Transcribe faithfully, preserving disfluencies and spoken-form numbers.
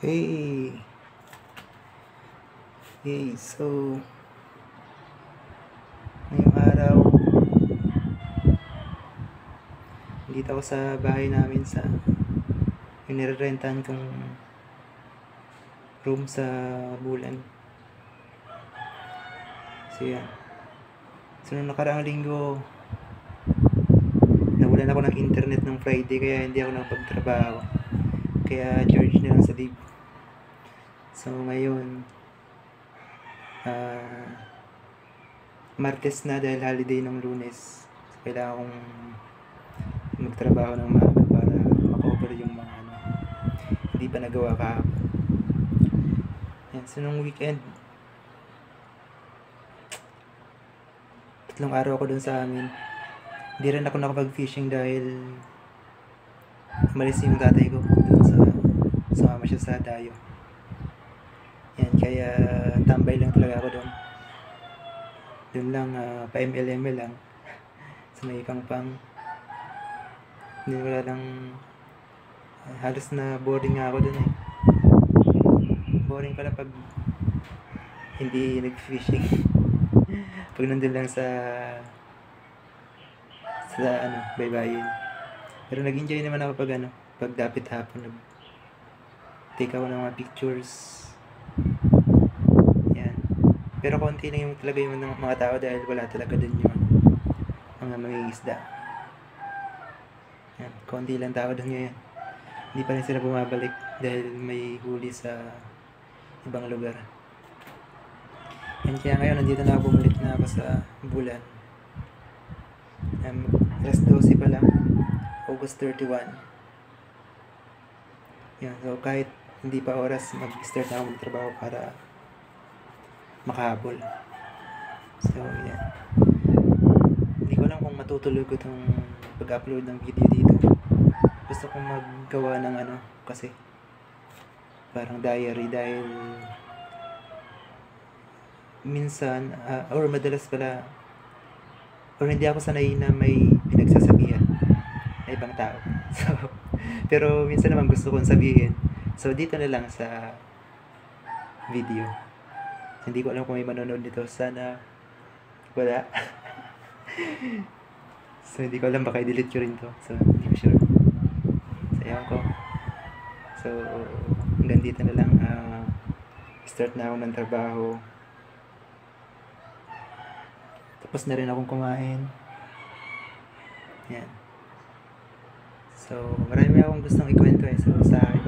Hey, hey, so ngayong araw, dito ako sa bahay namin sa inirerentahan kong room sa Bulan. So yan. So nung nakaraang linggo, nawalan ako ng internet ng Friday kaya hindi ako nakapagtrabaho. Kaya George na lang sa leave. So ngayon, ah, Martes na dahil holiday ng Lunes. So, kailangan kong magtrabaho ng maaga para makover yung mga ano, hindi pa nagawa kahapon. Yan, so nung weekend, tatlong araw ako dun sa amin. Hindi rin ako nakapag-fishing dahil umalis yung tatay ko dun sa sumama siya sa dayo. Yan, kaya tambay lang talaga ako doon. Doon lang, uh, pa M L M L lang. Sa may pang-pang. Hindi wala lang, uh, halos na boring nga ako doon eh. Boring pala pag hindi nag-fishing. Pag nandun lang sa sa ano, baybayin. Pero nag-enjoy naman ako pag ano, pag dapit hapon nag take ako ng mga pictures. Yan. Pero konti lang yung talaga yung mga, mga tao dahil wala talaga dun yung mga mangingisda. Yan. Konti lang tao dun ngayon. Hindi pa rin sila bumabalik dahil may huli sa ibang lugar. Yan, kaya ngayon nandito na ako, bumalik na ako sa Bulan. Um, alas dose pa lang, August thirty-one. Yan, so kahit hindi pa oras, mag-start na ako magtrabaho para makahabol. So yan, hindi ko lang kung matutuloy ko itong pag-upload ng video dito. Gusto kong maggawa ng ano, kasi parang diary dahil minsan, uh, or madalas pala, or hindi ako sanay na may pinagsasabihan na ibang tao. So, pero minsan naman gusto kong sabihin. So, dito na lang sa video. Hindi ko alam kung may manonood nito. Sana wala. So, hindi ko alam, baka i-delete ko rin to. So, hindi ko sure. So, ewan ko. So, hanggang dito na lang. Uh, start na ako ng trabaho. Tapos na rin akong kumain. Yan. So, marami akong gustong ikwento eh. So, sa